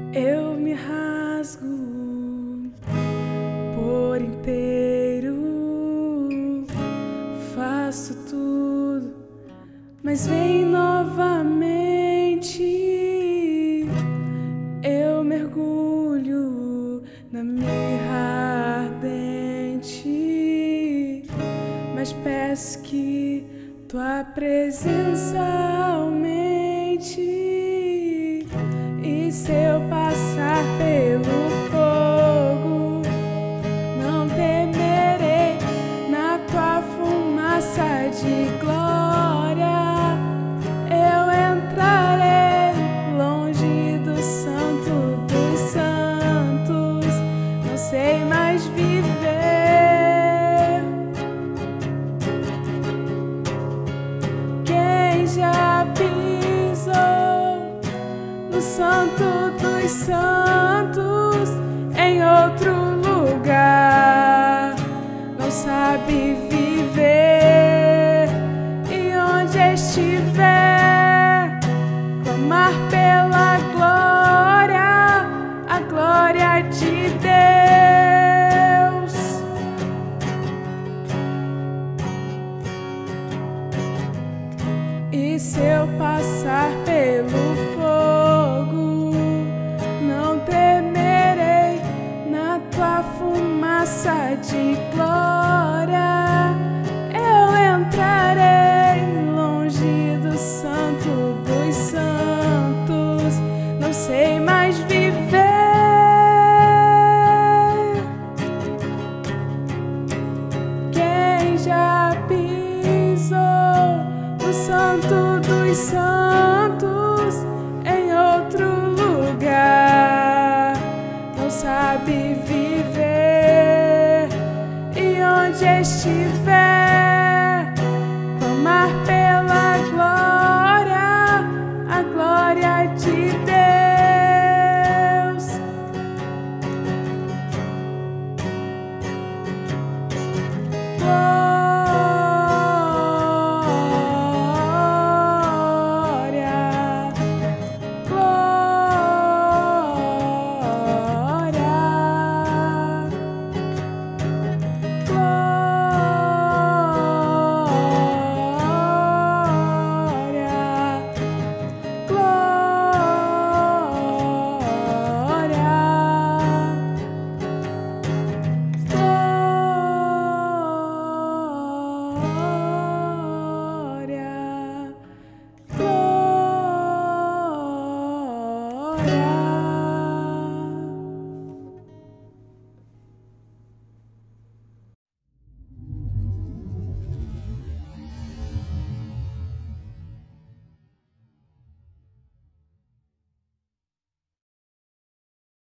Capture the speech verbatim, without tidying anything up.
Eu me rasgo por inteiro, faço tudo, mas vem novamente. Eu mergulho na mirra ardente, mas peço que tua presença aumente. E se eu passar pelo fogo, não temerei, na tua fumaça de glória eu entrarei longe do santo dos santos, não sei mais viver. Quem já pisou no santo dos santos em outro lugar não sabe viver, e onde estiver clamar pela glória, a glória de Deus. E se eu passar pelo fogo, não temerei, na tua fumaça de glória eu entrarei longe do santo dos santos, não sei mais viver. Quem já pisou no santo dos santos em outro lugar não sabe viver.